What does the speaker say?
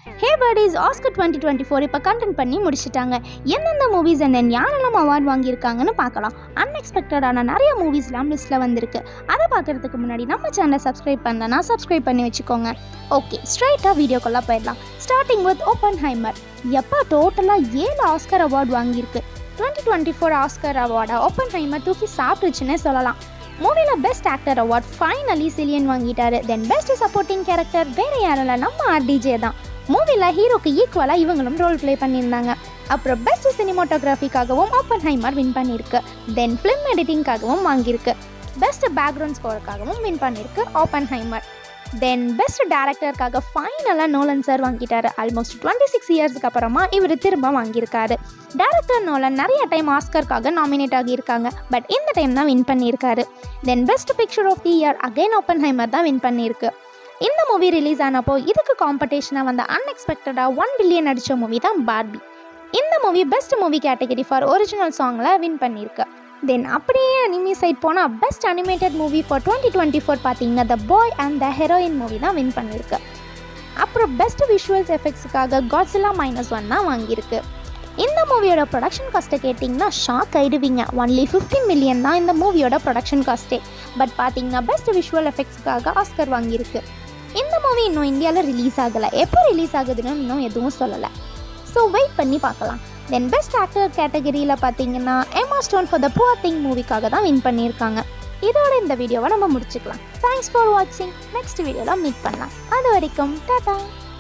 ஹே பர்டிஸ், Oscar 2024 இப்போ content பண்ணி முடிச்சிட்டாங்க. எந்தெந்த மூவிஸ் அண்ட் தென் யாரெல்லாம் அவார்ட் வாங்கியிருக்காங்கன்னு பார்க்கலாம். அன்எக்ஸ்பெக்டடான நிறைய மூவிஸ்லாம் லிஸ்ட்டில் வந்திருக்கு. அதை பார்க்குறதுக்கு முன்னாடி நம்ம சேனலை சப்ஸ்கிரைப் பண்ணலன்னா சப்ஸ்கிரைப் பண்ணி வச்சுக்கோங்க. ஓகே, ஸ்ட்ரைட்டாக வீடியோக்குள்ளே போயிடலாம். Starting with Oppenheimer. எப்போ டோட்டலாக 7 ஆஸ்கர் அவார்ட் வாங்கியிருக்கு. 2024 ஆஸ்கர் அவார்டை ஓப்பன்ஹைமர் தூக்கி சாப்பிட்டுச்சுன்னே சொல்லலாம். மூவியில் best actor award finally Cillian வாங்கிட்டாரு. தென் பெஸ்ட் சப்போர்ட்டிங் கேரக்டர் வேறு யாரும் இல்லை, நம்ம ஆர்டிஜே தான். மூவியில் ஹீரோக்கு ஈக்குவலாக இவங்களும் ரோல் ப்ளே பண்ணியிருந்தாங்க. அப்புறம் பெஸ்ட் சினிமாட்டோகிராஃபிக்காகவும் ஓப்பன்ஹைமர் வின் பண்ணியிருக்கு. தென் ஃபிலிம் எடிட்டிங்காகவும் வாங்கியிருக்கு. பெஸ்ட் பேக்ரவுண்ட் ஸ்கோருக்காகவும் வின் பண்ணியிருக்கு ஓப்பன்ஹைமர். தென் பெஸ்ட் டேரக்டருக்காக ஃபைனலாக நோலன் சார் வாங்கிட்டாரு. ஆல்மோஸ்ட் 26 இயர்ஸ்க்கு அப்புறமா இவர் திரும்ப வாங்கியிருக்காரு. டேரக்டர் நோலன் நிறைய டைம் ஆஸ்கருக்காக நாமினேட் ஆகியிருக்காங்க, பட் இந்த டைம் தான் வின் பண்ணியிருக்காரு. Then best picture of the year again Oppenheimer தான் வின் பண்ணியிருக்கு. இந்த மூவி ரிலீஸ் ஆனப்போ இதுக்கு காம்படிஷனாக வந்த அன்எக்ஸ்பெக்டடாக 1 பில்லியன் அடித்த மூவி தான் பார்பி. இந்த movie best movie category for original சாங்கில் வின் பண்ணியிருக்கு. தென் அப்படியே அனிமி சைட் போனால் பெஸ்ட் அனிமேட்டட் மூவி ஃபார் 2024 பார்த்தீங்கன்னா the boy and the heron movie தான் வின் பண்ணியிருக்கு. அப்புறம் பெஸ்ட் விஷுவல்ஸ் எஃபெக்ட்ஸுக்காக காட்ஸில்லா -1 தான் வாங்கியிருக்கு. இந்த மூவியோட ப்ரொடக்ஷன் காஸ்ட்டை கேட்டிங்கன்னா ஷாக் ஆகிடுவீங்க. ஒன்லி 15 மில்லியன் தான் இந்த மூவியோட ப்ரொடக்ஷன் காஸ்ட்டே. பட் பார்த்தீங்கன்னா பெஸ்ட் விஷுவல் எஃபெக்ட்ஸுக்காக ஆஸ்கர் வாங்கியிருக்கு. இந்த மூவி இன்னும் இந்தியாவில் ரிலீஸ் ஆகலை. எப்போ ரிலீஸ் ஆகுதுன்னு இன்னும் எதுவும் சொல்லலை. ஸோ வெயிட் பண்ணி பார்க்கலாம். தென் பெஸ்ட் ஆக்டர் கேட்டகரியில் பார்த்தீங்கன்னா Emma Stone for the poor thing மூவிக்காக தான் வின் பண்ணியிருக்காங்க. இதோட இந்த வீடியோவை நம்ம முடிச்சுக்கலாம். தேங்க்ஸ் ஃபார் வாட்சிங். நெக்ஸ்ட் வீடியோவில் மீட் பண்ணலாம். அது வரைக்கும் டாடா.